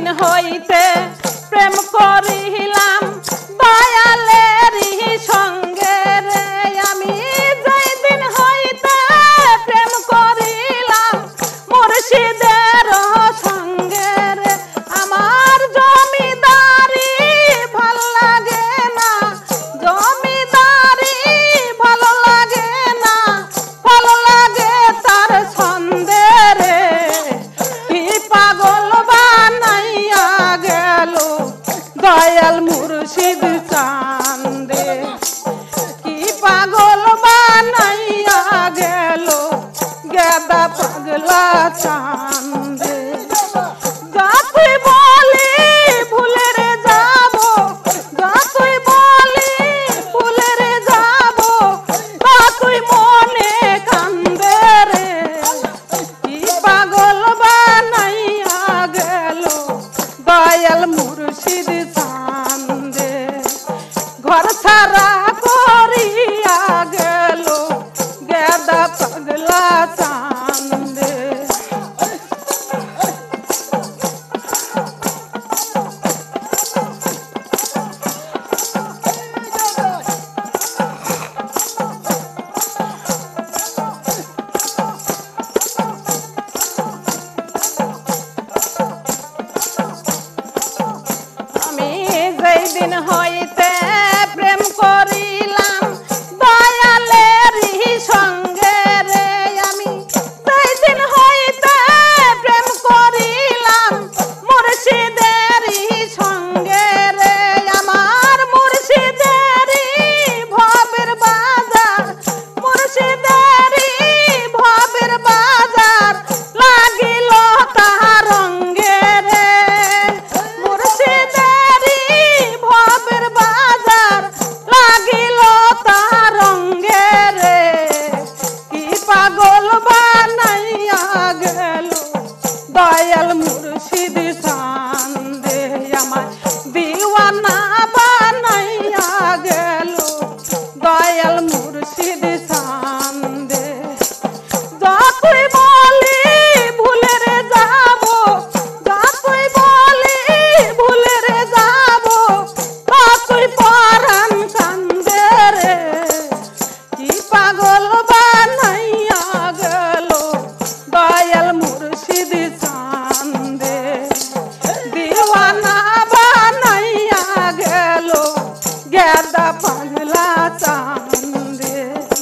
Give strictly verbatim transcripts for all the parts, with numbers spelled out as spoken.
হইতে প্রেম করিলাম দয়ালেরই সঙ্গে রে। আমি যেই দিন হইতে প্রেম করিলাম মুর্শিদের সঙ্গে রে। আমার জমিদারি ভাল লাগে না, জমিদারি ভালো লাগে না, ভালো লাগে তার ছন্দে রে। কি পাগল বানাইয়া গেল দয়াল মুর্শিদ চান্দে, কি পাগল বানাইয়া গেল গেদা পাগলা চান্দে। যতই বলি ভুলে রে যাব, যতই বলি ভুলে রে যাব, ততই মনে কান্দে রে। কি পাগল বানাইয়া গেল দয়াল মুর্শিদ চান্দে, ঘর ছাড়া করিয়া গেল গেদা পাগলা চান্দে। আমি যেই দিন হইতে প্রেম করিলাম দয়ালেরই সঙ্গে রে। আমি যেই দিন হইতে প্রেম করিলাম মুর্শিদেরই সঙ্গে রে। আমার মুর্শিদেরই ভবের বাজার, মুর্শিদেরই ভবের বাজার লাগিল তাহার রঙ্গে রে। মুর্শিদেরই ভবের বাজার লাগিল তাহার রঙ্গে রে। কি পাগল বানাইয়া গেল দয়াল মুর্শিদ চান্দে, আমার দিওয়ানা বানাইয়া গেল দয়াল মুর্শিদ চান্দে। যতই বলি ভুলে রে যাব, যতই বলি ভুলে রে যাব, ততই পরাণ কান্দে রে। কি পাগল বানাইয়া গেল দয়াল মুর্শিদ চান্দে, দিওয়ানা বানাইয়া গেল গেদা পাগলা চান্দে।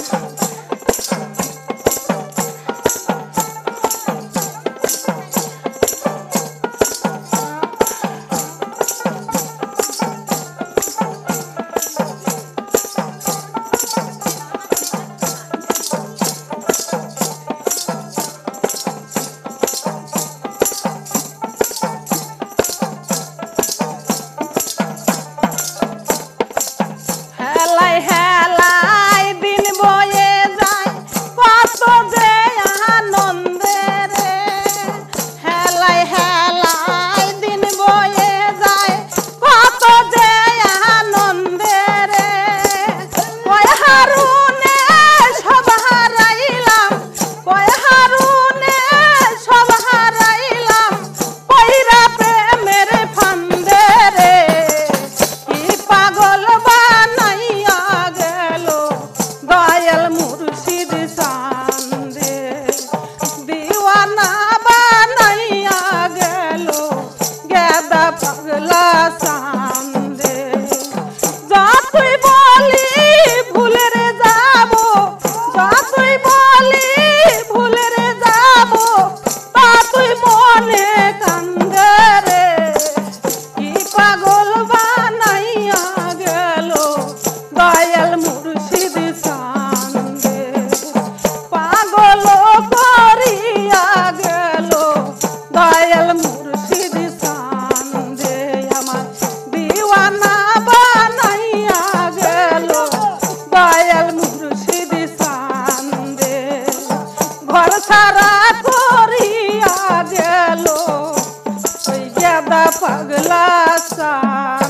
হেলাই হেলাই দিন বয়ে যায় কত যে আনন্দে রে। হেলাই হেলাই দিন বয়ে যায় কত যে আনন্দে রে। কয় হারুনে সব হারাইলাম, কয় হারুনে সব হারাইলাম পইরা প্রেমের ফান্দে রে। কি পাগল বানাইয়া গেল দয়াল মুর্শিদ চান্দে, দিওয়ানা বানাইয়া গেল গেদা পাগলা চান্দে। যতই বলি ভুলে রে যাব, যতই বলি ভুলে রে যাব, ততই মনে কান্দে রে। কি পাগল বানাইয়া গেল দয়াল মুর্শিদ চান্দে, পাগল করিয়া গেল দয়াল মুর্শিদ চান্দে। আমার দিওয়ানা বানাইয়া গেল দয়াল মুর্শিদ চান্দে, ঘর ছাড়া করিয়া গেল ওই গেদা পাগলা চান্দে।